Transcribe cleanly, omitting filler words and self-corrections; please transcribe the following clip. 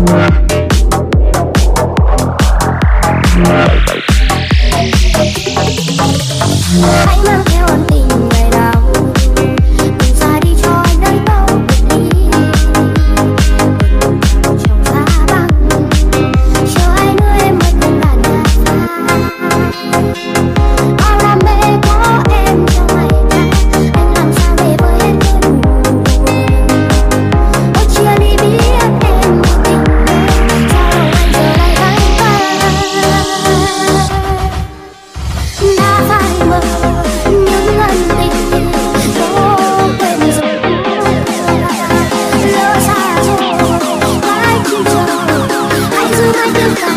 Hãy mang theo ân tình ngày nào mình ra đi cho anh nơi bao biệt ly, trong giá băng chờ ai nữa em mới cùng đàn nhà xa. Bao đam mê có em trong ngày tháng, anh làm sao để với em đôi đủ. Ôi chia ly biết em một tình đời, sao lòng anh giờ lại vắng vẻ. Đã phai mờ những ân tình vô quên rồi, lỡ xa rồi mãi chỉ chờ hãy giữ mãi tiếng ca